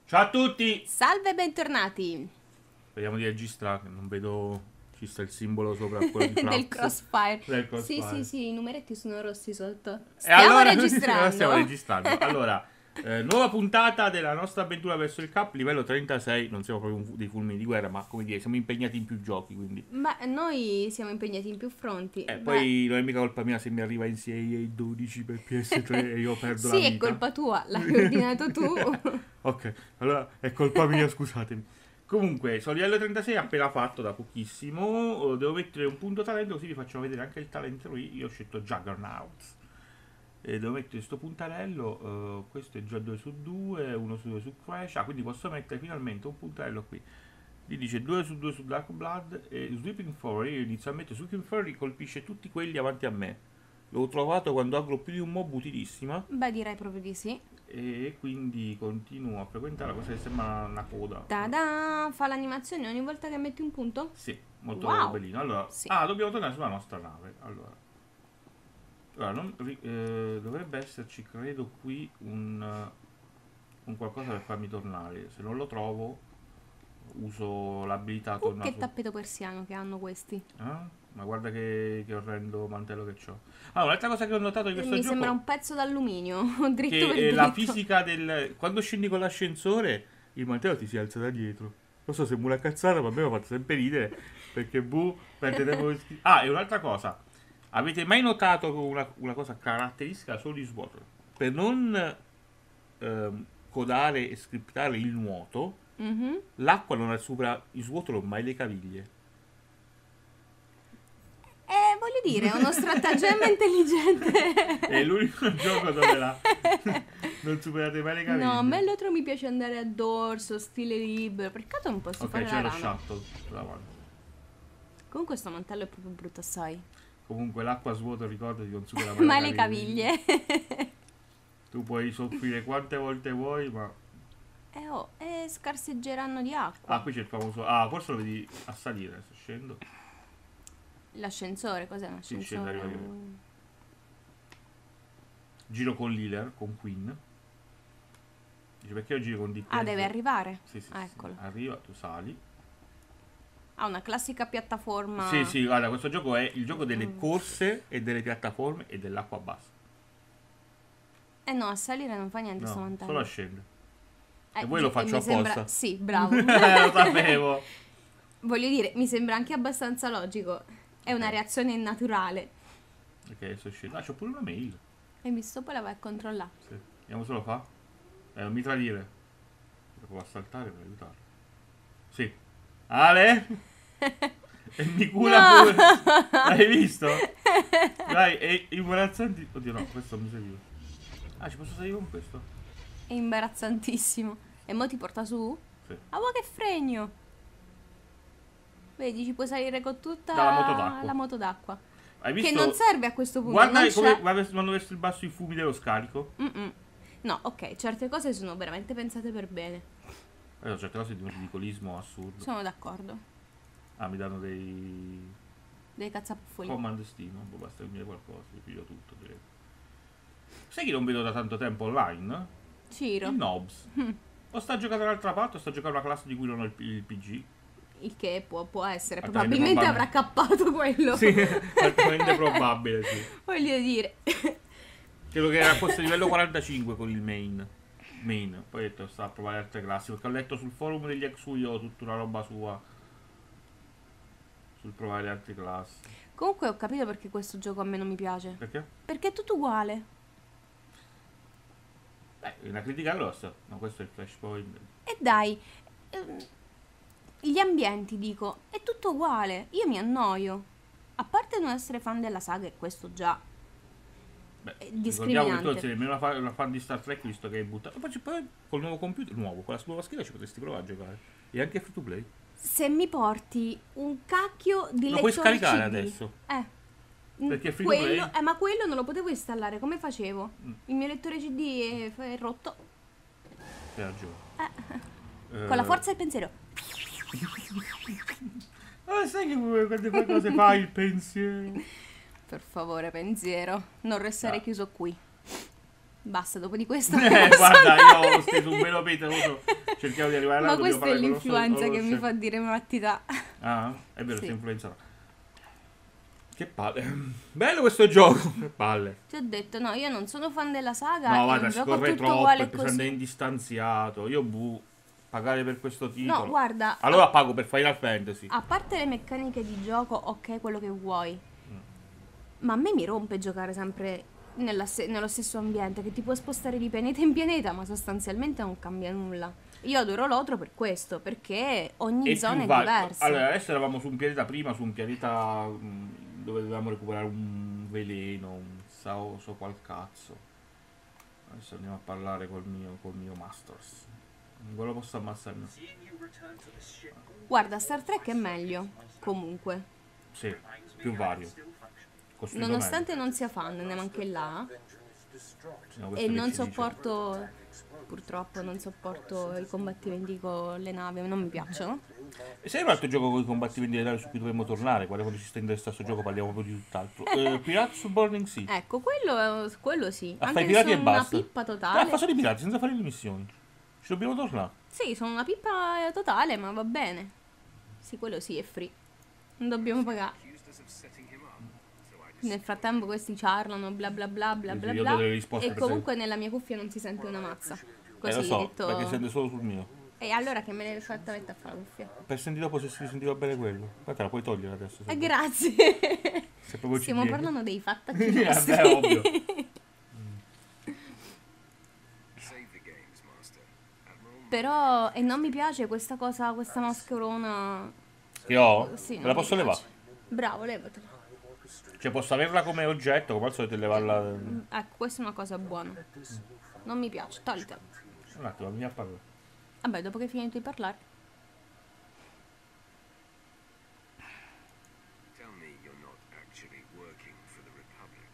Ciao a tutti! Salve e bentornati Speriamo di registrare, che non vedo... Ci sta il simbolo sopra quello di del Props. Crossfire. Del Crossfire. Sì, i numeretti sono rossi sotto. E Stiamo allora, registrando. stiamo registrando. Allora, nuova puntata della nostra avventura verso il Cup, livello 36. Non siamo proprio dei fulmini di guerra, ma come dire, siamo impegnati in più giochi, quindi... Ma noi siamo impegnati in più fronti. Poi non è mica colpa mia se mi arriva in 6 e 12 per PS3 e io perdo la Sì, vita. è colpa tua, l'hai ordinato tu. Ok, allora è colpa mia, scusatemi. Comunque, sono livello 36 appena fatto da pochissimo. Devo mettere un punto talento così vi faccio vedere anche il talento. Io ho scelto Juggernauts. E devo mettere questo puntarello. Questo è già 2 su 2, 1 su 2 su Crash. Ah, quindi posso mettere finalmente un puntarello qui. Gli dice 2 su 2 su Dark Blood. E Sweeping Fury. Io inizio a mettere Sweeping Fury, colpisce tutti quelli avanti a me. L'ho trovato quando agro più di un mob utilissima. Beh, direi proprio di sì. E quindi continuo a frequentare cosa che sembra una coda. Ta-da! Fa l'animazione ogni volta che metti un punto? Sì, molto Wow. bellino. Allora, Sì. dobbiamo tornare sulla nostra nave. Allora dovrebbe esserci, credo, qui un qualcosa per farmi tornare. Se non lo trovo, uso l'abilità torna Che su. tappeto persiano che hanno questi. Ma guarda che orrendo mantello che ho. Allora, un'altra cosa che ho notato di questo Mi gioco sembra un pezzo d'alluminio, dritto per che dritto. la fisica del... Quando scendi con l'ascensore, il mantello ti si alza da dietro. Non so se è una cazzata, ma a me mi ha fatto sempre ridere. Perché perde tempo per e un'altra cosa. Avete mai notato una cosa caratteristica solo di Swatter? Per non codare e scriptare il nuoto, Mhm. l'acqua non è supera il Swatter mai le caviglie. Voglio dire, è uno stratagemma intelligente. È l'unico gioco dove non superate mai le caviglie. No, a me l'altro mi piace andare a dorso, stile libero. Peccato non posso Ok, fare c'è la lo rana. shuttle davanti. Comunque sto mantello è proprio brutto assai. Comunque l'acqua svuota, ricordati, non supera Ma le caviglie. Tu puoi soffrire quante volte vuoi, ma... Scarseggeranno di acqua. Ah, qui c'è il famoso... forse lo vedi a salire, sto scendo. L'ascensore, cos'è un Sì, ascensore? scende, arriva. Giro con Liler, con Queen. Dice, perché io giro con DPS? Ah, deve arrivare? Sì, sì, Ah, sì. eccolo. Arriva, tu sali. Ha una classica piattaforma. Sì, sì, guarda, questo gioco è il gioco delle corse e delle piattaforme e dell'acqua bassa. Eh no, a salire non fa niente sto No, mantello. solo a scendere. E voi lo e faccio mi sembra- apposta. Sì, bravo. Lo sapevo. Voglio dire, mi sembra anche abbastanza logico. È una Ok. reazione naturale. Ok, adesso scendo. C'ho pure una mail. Hai visto? Poi la vai a controllare. Sì. Vediamo se lo fa. Non mi tradire. Devo saltare per aiutarlo. Sì. Ale? E mi cura No! pure. L'hai visto? Dai, è imbarazzante. Oddio no, questo mi serviva. Ci posso salire con questo? È imbarazzantissimo. E mo ti porta su? Sì. Ah, guarda che fregno! Vedi, ci puoi salire con tutta Dalla moto d'acqua. la moto d'acqua. Hai Che visto? non serve a questo punto. Guarda non come c'è. vanno verso il basso i fumi dello scarico. Mm-mm. No, ok, certe cose sono veramente pensate per bene. Certe cose di un ridicolismo assurdo. Sono d'accordo. Mi danno dei Dei cazzapuffoli. command Steam. Basta che mi dai qualcosa, io piglio tutto. Direi. Sai che non vedo da tanto tempo online? Ciro. Il Nobs. O sta giocando dall'altra parte o sta giocando una classe di cui non ho il PG. Il che può essere. Altamente Probabilmente probabile. avrà cappato quello. Sì, altamente probabile, sì. Voglio dire. Credo che era forse livello 45 con il main. Poi ho detto sta a provare altre classi. Perché ho letto sul forum degli ex io tutta una roba sua. Sul provare le altre classi. Comunque ho capito perché questo gioco a me non mi piace. Perché? Perché è tutto uguale. È una critica grossa. Ma questo è il flashpoint. E dai. Gli ambienti, dico, è tutto uguale. Io mi annoio. A parte non essere fan della saga, e questo già. Beh, Discriminante. ricordiamo che tu non sei nemmeno una fan di Star Trek visto che hai buttato. Poi col nuovo computer nuovo, con la nuova scheda ci potresti provare a giocare. E anche free to play. Se mi porti un cacchio di Lo puoi lettore scaricare CD, adesso. Perché è free to play. ma quello non lo potevo installare. Come facevo? Il mio lettore CD è rotto. Hai ragione. Con la forza del pensiero. Sai che quante cose fa il pensiero? Per favore, pensiero. Non restare chiuso qui. Basta, dopo di questo. Guarda, io ho steso un velo petoso cerchiamo di arrivare là. Ma dobbiamo questa è parlare con lo l'influenza che mi chef. fa dire malattia. Ah, è vero, Sì. sei influenzato. Che palle. Bello questo gioco. Che palle. Ti ho detto, no, io non sono fan della saga, No, è guarda, un si gioco corre tutto troppo, uguale è pesante così. in distanziato. Io, pagare per questo titolo. No, guarda, Allora pago per Final Fantasy. a parte le meccaniche di gioco, ok, quello che vuoi. Ma a me mi rompe giocare sempre nello stesso ambiente, che ti puoi spostare di pianeta in pianeta, ma sostanzialmente non cambia nulla. Io adoro l'Otro per questo, perché ogni E zona è più diversa. Allora, adesso eravamo su un pianeta prima, su un pianeta dove dovevamo recuperare un veleno, un so qual cazzo. Adesso andiamo a parlare col mio Masters. Quello posso ammazzarmi. Guarda, Star Trek è meglio, comunque. Sì, più vario. Costruito Nonostante non sia fan, neanche là. meglio. No, questo E che non ci dice. sopporto, purtroppo non sopporto i combattimenti con le navi, non mi piacciono. E sai un altro gioco con i combattimenti reali su cui dovremmo tornare? Quando ci sta interessato questo gioco parliamo proprio di tutt'altro. Pirates of Burning Sea. Ecco, quello sì. A Anche fare i se pirati e sono una basta. pippa Ah, totale. fa solo i pirati senza fare le missioni. Ci dobbiamo tornare. Sì, sono una pippa totale, ma va bene. Sì, quello sì, è free. Non dobbiamo pagare. Nel frattempo questi ciarlano, bla bla bla bla Sì, bla io do bla. delle risposte E per comunque nella mia cuffia non si sente una mazza. Così lo so, detto. perché sente solo sul mio. E allora che me ne fatta mettere a fare la cuffia? Per sentire dopo se si sentiva bene quello. Guarda, la puoi togliere adesso. Se, Grazie. se proprio ci Stiamo tieni. parlando dei fattacci nostri. Vabbè, ovvio. Però, e non mi piace questa cosa, questa mascherona. Che ho? Sì, Me non la mi posso piace. levare? Bravo, levatela. Cioè, posso averla come oggetto, come al solito levarla. Ecco, questa è una cosa buona. Non mi piace, toglitela. Un attimo, mi a parlare. Vabbè, dopo che hai finito di parlare. Tell me you're not actually working for the Republic.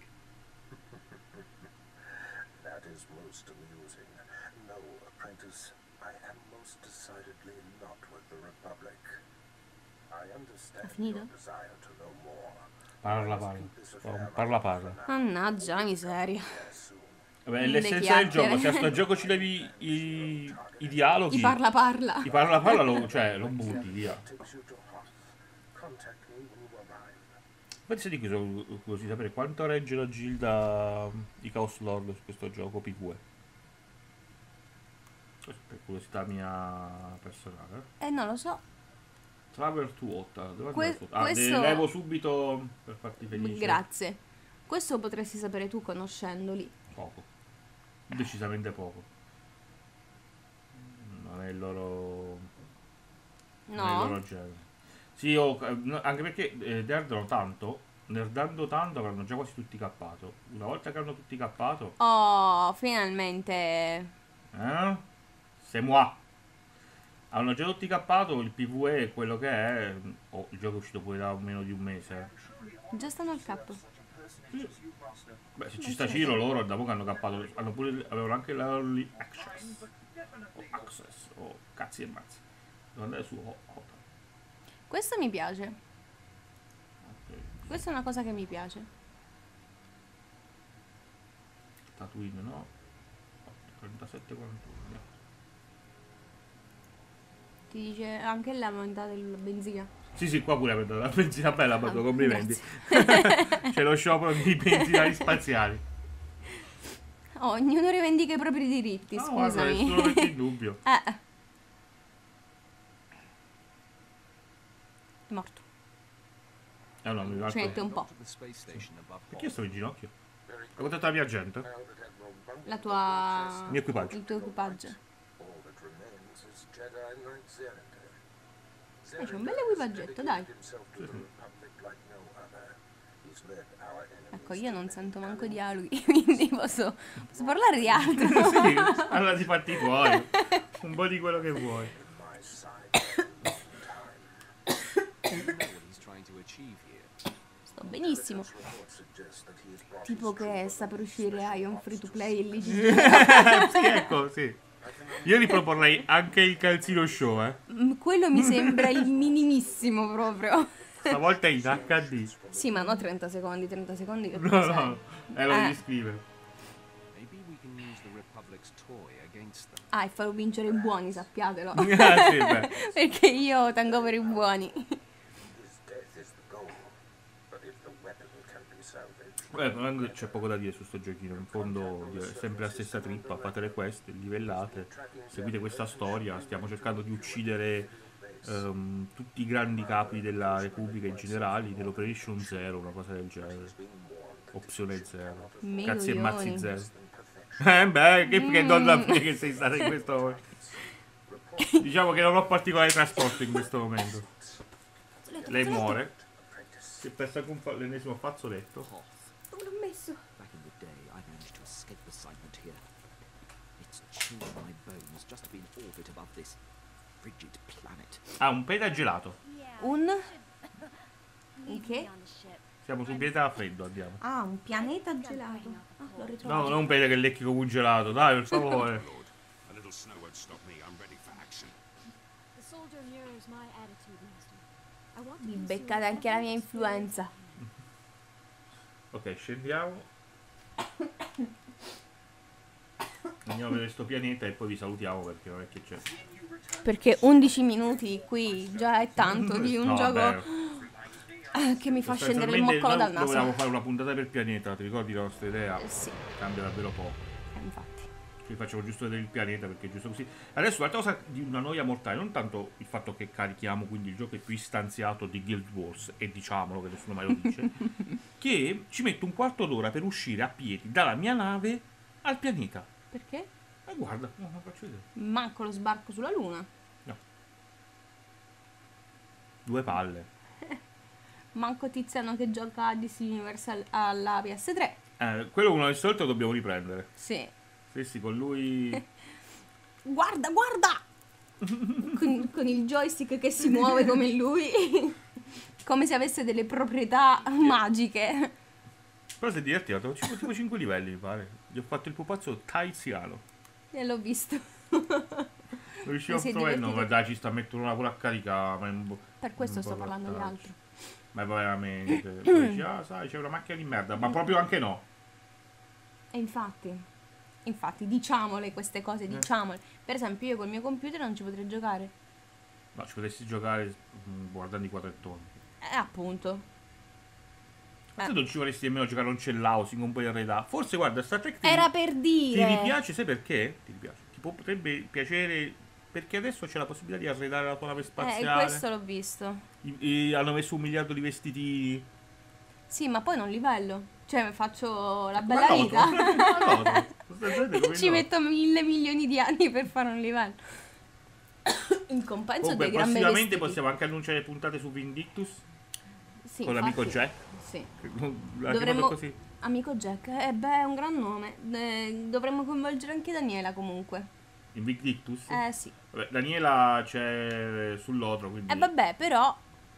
That is most amusing. No, apprentice, I am most decidedly not with the Republic. I understand finito? your desire to know more. Parla. Parla. Mannaggia, la miseria. Soon. Vabbè, Le l'essenza del chiacchiere. gioco. Se a sto gioco ci levi i dialoghi. Chi parla. I parla lo butti via. Takes you to Hoth. Contact me when you arrive. Pensi di chi sono curioso di sapere quanto regge la gilda di Chaos Lord su questo gioco PvE? Questo per curiosità mia personale. Non lo so. Travel to Otta. Dove Que- andato? Ah, questo- le levo subito per farti felice. Grazie. Questo potresti sapere tu conoscendoli. Poco. Decisamente poco. Non è il loro. Non è il No? loro genere. Sì, no, anche perché nerdando tanto avranno già quasi tutti cappato. Una volta che hanno tutti cappato, Oh, finalmente. c'est moi. Hanno già tutti cappato, il PvE è quello che è. Oh, il gioco è uscito pure da meno di un mese. Già stanno al capo. Beh, se ci sta Ciro, loro da poco hanno cappato. Avevano anche l'early access. O access, o cazzi e mazzi. Devo andare su Hota. Questo mi piace. Ok. Questa è una cosa che mi piace. Tatooine, no? 37,41. Ti dice anche la metà della benzina. Sì, qua pure avete la benzina bella, ma Ah, complimenti. C'è lo sciopero di benzinai spaziali. Oh, ognuno rivendica i propri diritti, No, guarda, scusami. nessuno mette in dubbio. È morto. No, mi Ci mette un po'. To the space station above Perché io sto in ginocchio? Hai contattato la mia gente? Now that Admiral Bunker La tua... Mio equipaggio. Il tuo equipaggio. all that remains is Jedi Knight Zerinder. C'è un bel equipaggetto, dai. Himself to the Republic like no other. He's led our enemies. Ecco, io non sento manco dialoghi, quindi posso parlare di altro. Sì, allora ti fatti tuoi. Un po' di quello che vuoi. My side. you know what he's trying to achieve here. Sto benissimo. Reports suggest that he has brought Tipo his che sta per uscire Ion Free to Play il Sì, ecco, sì. Io riproporrei anche il calzino show, Quello mi sembra il minimissimo proprio. Stavolta in HD. Sì, ma no 30 secondi che No, cos'è? no, lo devi scrivere. Maybe we can use the Republic's toy against them. Ah, e farò vincere i buoni, sappiatelo. Ah, sì, beh. Perché io tengo per i buoni. His death is the goal, but if the weapon can be salvaged, Non c'è poco da dire su sto giochino, in fondo è sempre la stessa trippa, fate le quest, livellate, seguite questa storia, stiamo cercando di uccidere tutti i grandi capi della Repubblica in generale, dell'Operation Zero, una cosa del genere, opzione zero, cazzi e mazzi Milioni. zero. Beh, che donna mia che sei stata in questo momento. Diciamo che non ho particolare trasporto in questo momento. Lei muore, si è persa con l'ennesimo fazzoletto. Dove l'ho messo? Back in the day, I managed to escape assignment here. It's chilled my bones just to be in orbit above this frigid planet. Ah, un pianeta gelato. Un... Un che? Siamo su un pianeta freddo, andiamo. Ah, un pianeta gelato. Ah, l'ho No, ritrovato. non un pianeta che lecchi come un gelato, dai, per favore. Lord, a little snow won't stop me. I'm ready for action. The soldier mirrors my attitude, master. I want to Vi consume beccate anche la mia every influenza. Ok, scendiamo. Andiamo a vedere questo pianeta e poi vi salutiamo perché non è che c'è. Perché 11 minuti qui già è tanto di un No, gioco vabbè. che mi fa scendere il Sostanzialmente moccolo dal noi dovevamo naso. fare una puntata per pianeta, ti ricordi la nostra idea? Sì, Cambia davvero poco. infatti. Ci facciamo giusto vedere il pianeta perché è giusto così. Adesso l'altra cosa di una noia mortale, non tanto il fatto che carichiamo quindi il gioco più istanziato di Guild Wars, e diciamolo che nessuno mai lo dice, che ci metto un quarto d'ora per uscire a piedi dalla mia nave al pianeta. Perché? E guarda, no, lo faccio vedere. Manco lo sbarco sulla luna. No. 2 palle. Manco Tiziano che gioca a DC Universe alla PS3. Quello una del solito dobbiamo riprendere. Sì. Sì, con lui... Guarda, guarda! con il joystick che si muove come lui. Come se avesse delle proprietà magiche. Però si è divertito, tipo 5 livelli mi pare. Gli ho fatto il pupazzo taiziano. E l'ho visto. Non riuscivo a Si è trovare, no, divertito. ma dai, ci sta mettendo una pure a caricare. Ma è un Per questo un sto po' parlando di rattaccio. altro. Ma veramente. Poi dici, ah, sai, c'è una macchina di merda. Ma proprio anche no. E infatti, diciamole queste cose, diciamole. Per esempio, io col mio computer non ci potrei giocare. No, ci potessi giocare guardando i quadrettoni. Appunto. Ma tu non ci vorresti nemmeno giocare a un cell-housing un po' in arredato. Forse, guarda, Star Trek Era per ti dire. ripiace, sai perché? Ti ripiace. Ti potrebbe piacere perché adesso c'è la possibilità di arredare la tua nave spaziale. Questo l'ho visto. Hanno messo 1 miliardo di vestitini. Sì, ma poi non livello. Cioè, faccio la Ma bella noto, vita. ma noto. Sostanzialmente come Ci noto. metto 1.000 milioni di anni per fare un livello. In compenso Comunque, dei gran bei prossimamente vestiti. possiamo anche annunciare puntate su Vindictus Sì, con l'amico infatti, Jack. Sì. La Dovremmo... chiamato così. Amico Jack, beh, è un gran nome. Dovremmo coinvolgere anche Daniela comunque. In Vindictus? Sì. Vabbè, Daniela c'è sull'otro, quindi... Vabbè, però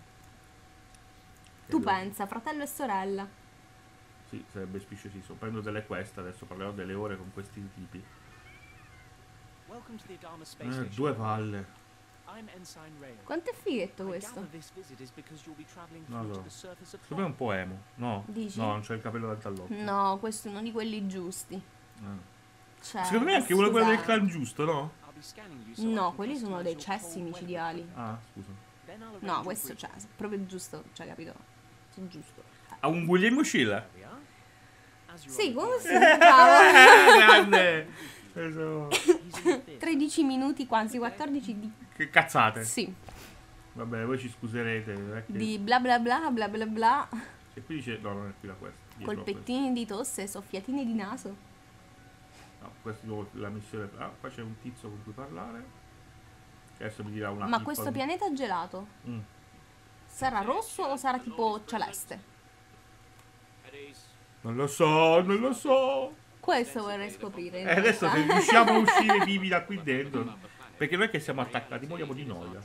tu Credo- pensa, fratello e sorella. Sì, sarebbe spisciosissimo. Prendo delle quest, adesso parlerò delle ore con questi tipi. Welcome to the Adama Space Station. 2 palle. I'm Ensign Rail. Quanto è fighetto I questo? gather this visit is because you'll be traveling Non through lo to so. the surface of Secondo me è un po' emo. No, Dici? no, non c'è il capello davanti all'occhio. No, questo è uno di quelli giusti. Cioè, Secondo me è anche uno quello del scusate. clan giusto, no? I'll be scanning you so I No, can quelli sono customize dei your cessi cold micidiali. weather. Ah, scusa. Then I'll arrange No, your questo briefing. cioè, è proprio giusto, cioè, capito? Sono giusto. Ha un Guglielmo Scilla. There we are. As you Sì, are come si aware, bravo. Grande! Eso. he's in the theatre. 13 minuti, quasi 14 di... Che cazzate. Sì, Va bene, voi ci scuserete. non è che- di bla bla bla bla bla bla, E qui dice... No, non è qui la quest. dietro la quest. colpettini di tosse, soffiatini di naso. No, questa è nuovo la missione... Ah, qua c'è un tizio con cui parlare. Che adesso mi dirà una... Ma il questo qual- pianeta gelato Mm. sarà rosso o sarà tipo celeste? Non lo so, non lo so. Questo vorrei scoprire. in E adesso se realtà. riusciamo a uscire vivi da qui dentro. Perché non è che siamo attaccati, moriamo di noia.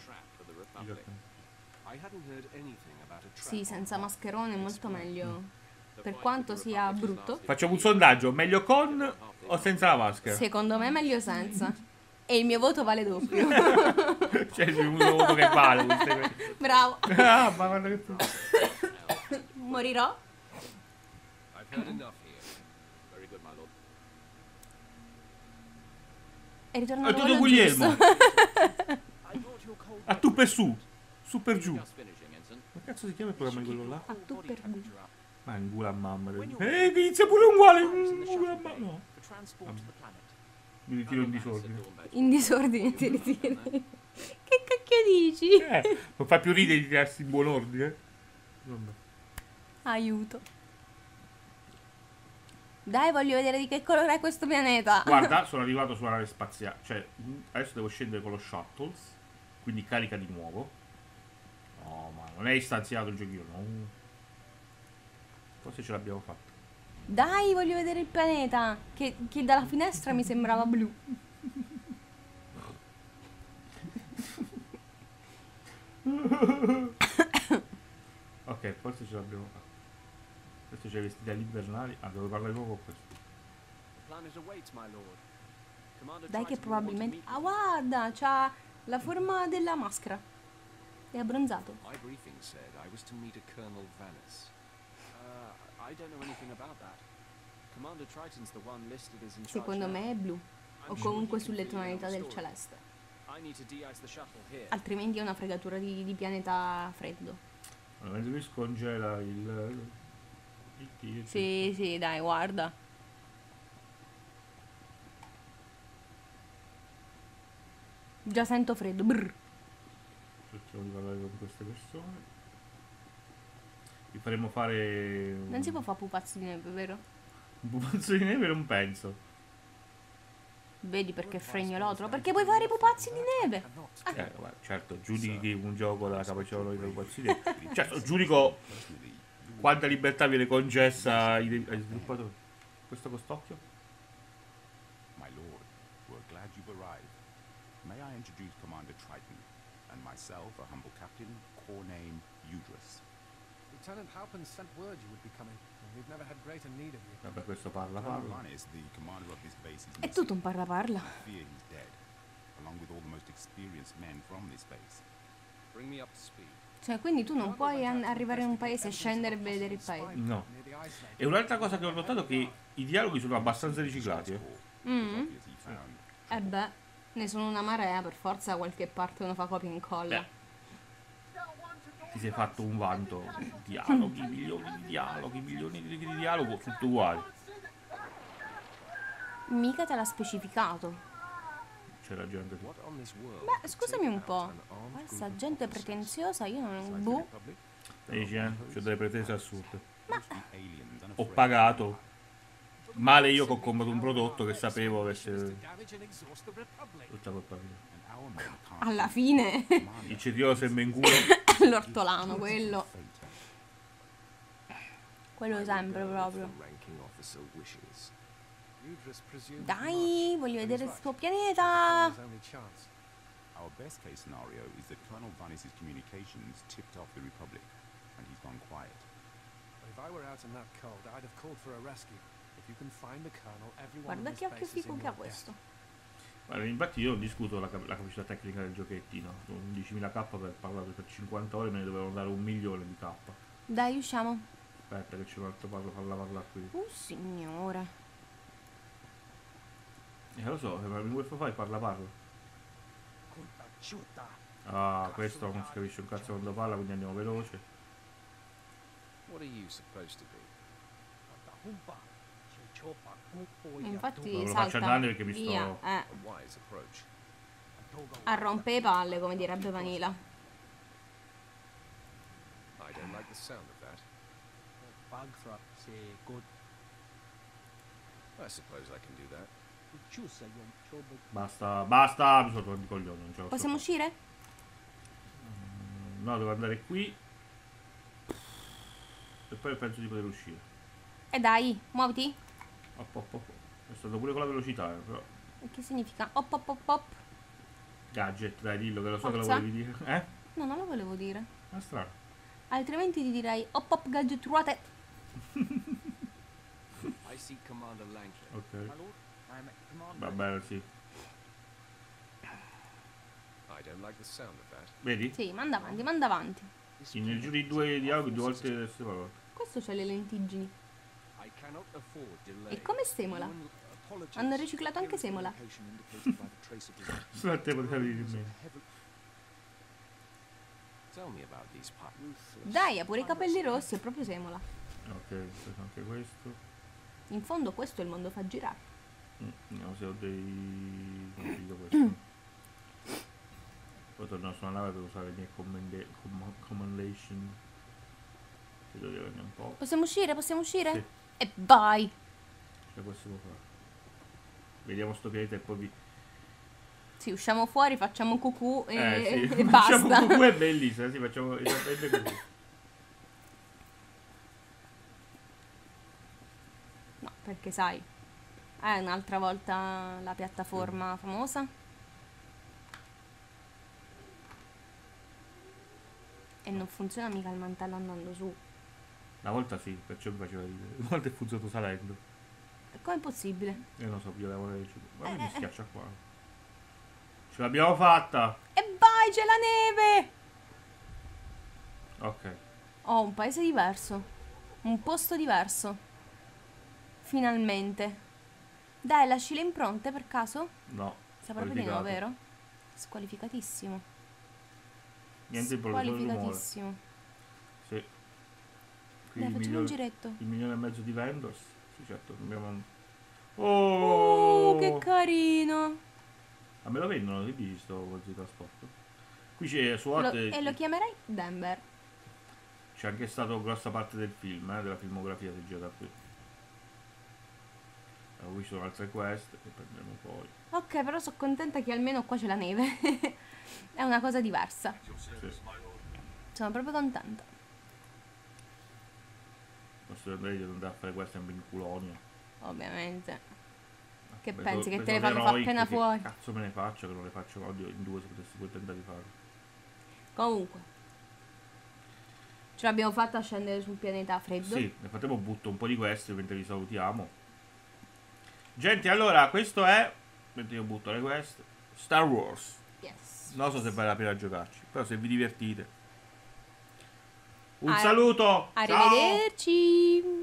I hadn't heard anything about a trap Sì, on senza Hoth. mascherone è molto meglio. Per quanto sia brutto, Facciamo un sondaggio, meglio con o senza la maschera? secondo me è meglio senza. E il mio voto vale doppio. C'è un voto che vale. queste- Bravo. Ah, ma guarda che... Morirò? I've heard enough here. Very good, my lord. È ritornato Tutto quello Guglielmo. giusto. I brought your cold A tu per su. Su per giù. Just finishing, Ensign. Ma cazzo si chiama il programma di quello là? A tu per giù. Ma in culo a mamma. When you're Che inizia pure uguale. in the In culo a shuttle mamma. bay No. for transport to the planet. Mi ritiro in disordine. In disordine ti ritiri. Che cacchio dici? Non fa più ridere di tirarsi in buon ordine. Vabbè. Aiuto. Dai, voglio vedere di che colore è questo pianeta. Guarda, sono arrivato sulla nave spaziale. Cioè, adesso devo scendere con lo shuttles. Quindi carica di nuovo. No, ma non è istanziato il giochino, no. Forse ce l'abbiamo fatta. Dai, voglio vedere il pianeta. Che dalla finestra mi sembrava blu. Ok, forse ce l'abbiamo fatta. Questo c'è i vestiti all'invernali. Ah, devo parlare proprio con questo. The planet awaits, my lord. Commander Dai che Triton will want to probabilmente... meet Ah, you. guarda, c'ha la forma della maschera. È abbronzato. My briefing said I was to meet a Colonel Vanis. I don't know anything about that. Commander Triton's the one listed as in charge Secondo now. me è blu. O comunque sulle tonalità del celeste. I need to de-ice the shuttle here. Altrimenti è una fregatura di pianeta freddo. Allora, mentre mi scongela il tir. Sì, sì, dai, guarda. Già sento freddo. Brr. Cerchiamo di parlare con queste persone. Vi faremo fare Non si può fare pupazzi di neve, vero? un pupazzo di neve, non penso. Vedi perché è fregnolotolo? Perché puoi fare i pupazzi di neve. Guarda, certo, giudichi un gioco dalla capacità di pupazzi di neve. Certo, giudico quanta libertà viene concessa ai sviluppatori. Questo costocchio? My lord, we're glad you've arrived. May I introduce Commander Triton, and myself, a humble captain, core name Udrus. Lieutenant Halpin sent word you would be coming, and we've never had greater need of you. Vabbè, questo parla. Colonel Vanis, the commander of this base, is È missing. tutto un parla. I fear he's dead, along with all the most experienced men from this base. Bring me up to speed. Cioè, quindi tu non puoi arrivare in un paese e scendere e vedere il paese. No. Near the ice lake. E un'altra cosa che ho notato è che i dialoghi sono abbastanza riciclati. Mm. Obvious he found. Beh, ne sono una marea, per forza da qualche parte uno fa copia e incolla. Ti sei fatto un vanto. Dialoghi, milioni di dialoghi, milioni di dialogo, tutto uguale. Mica te l'ha specificato. C'è ragione anche tu. What on this world Beh, could scusami take un po'. out an armed Questa group of gente officers? pretenziosa, io non... Besides the Boh. Republic, Dici, c'ho delle pretese assurde. mostly aliens Ho unafraid. pagato. Male io che ho comprato un prodotto che sapevo avesse Damage and exhaust the Republic. tutta colpa mia. And our men can't Alla fine, Il cetriolo sembra in culo. l'ortolano, quello. Quello sempre proprio. The ranking officer wishes. Udrus presumed Dai, voglio and vedere he's il suo right. pianeta. His only chance. Our best case scenario is that Colonel Vanis' communications tipped off the Republic, and he's gone quiet. But if I were out in that cold, I'd have called for a rescue. If you can find the colonel, everyone Guarda on che this occhio base is figo in che ha your debt. questo. Guarda, infatti io non discuto la capacità tecnica del giochettino. Sono 11.000k per parlare per 50 ore, me ne dovevano dare 1.000.000 di k. Dai, usciamo. Aspetta che c'è un altro parlo, falla parlare qui. Signore. Lo so, ma mi vuoi fare parla. Ah, questo non si capisce un cazzo quando parla, quindi andiamo veloce. What are you supposed to be? Infatti Non lo salta faccio andare perché mi via. sto... A wise approach. Arrompe le palle, come direbbe Vanilla. I don't like the sound of that. I suppose I can do that. Basta, basta, mi sono tornato di coglione, non ce la Possiamo posso uscire? fare. No, devo andare qui. E poi penso di poter uscire. E dai, muoviti. Op, op, op. È stato pure con la velocità, però. E che significa? Op, op, op, op. Gadget, dai, dillo che lo so che lo Forza. volevi dire. Eh? No, non lo volevo dire. È strano. Altrimenti ti direi op, op, gadget, ruote. I see Commander Lankler. Ok. lord, I'm Commander. Va bene, sì. I don't like the sound of that. Vedi? Sì, manda avanti, manda avanti. Sì, nel giro di due dialoghi, due volte le stesse parole. Questo c'ha le lentiggini. I cannot afford delay. E come stemola? Human Apologies. Hanno riciclato anche Here is the Semola. location indicated by the traceable mark. Solo a te poteva It venire in was a mente. heaven- Tell me about these pirates. Dai, ha pure i capelli rossi, è proprio Semola. Ok, preso anche questo. In fondo questo è il mondo fa girare. Vediamo se ho dei... consiglio questo. Poi torno su una nave per usare le mie commandation. Credo di averne un po'. Possiamo uscire? Possiamo uscire? Sì. E vai! Ce la possiamo fare. Vediamo sto pianeta e poi vi... Sì, usciamo fuori, facciamo cucù e, sì. e Facciamo basta. cucù, è bellissima, sì, facciamo esattamente così. No, perché sai, è un'altra volta la piattaforma famosa. E non funziona mica il mantello andando su. Una volta sì, perciò mi faceva ridere. Una volta è funzionato salendo. E com'è possibile? Io non so, io devo ma mi schiaccia qua. Ce l'abbiamo fatta! E vai, c'è la neve! Ok. Ho un paese diverso. Un posto diverso. Finalmente. Dai, lasci le impronte per caso? No. Sta proprio di no, squalificato. vero? Squalificatissimo. Niente il problema, solo il rumore. Squalificatissimo. Sì. Qui Dai, il facciamo un giretto. il 1,5 milioni di vendors. Sì, certo. Abbiamo... Oh! Che carino. A me lo vendono, che dici sto mezzo di trasporto? Qui c'è su E lo chiamerai Denver. c'è anche stato grossa parte del film, della filmografia si gira da qui. Qui ci sono altre quest che prenderemo poi. Ok, però sono contenta che almeno qua c'è la neve. È una cosa diversa. Sì. Sono proprio contenta. Posso andare di andare a fare quest in Colonia. Ovviamente. Che Beh, pensi? Che beh, te le sono fanno eroiche, appena che fuori? Cazzo me ne faccio che non le faccio? Oddio, in due se potessi poi tentare di farlo. Comunque. Ce l'abbiamo fatta a scendere sul pianeta freddo. Sì, nel frattempo butto un po' di queste mentre vi salutiamo. Gente, allora, questo è, mentre io butto le quest, Star Wars. Yes. Non so se vale la pena giocarci, però se vi divertite. Un Ah, saluto! Ciao! Arrivederci.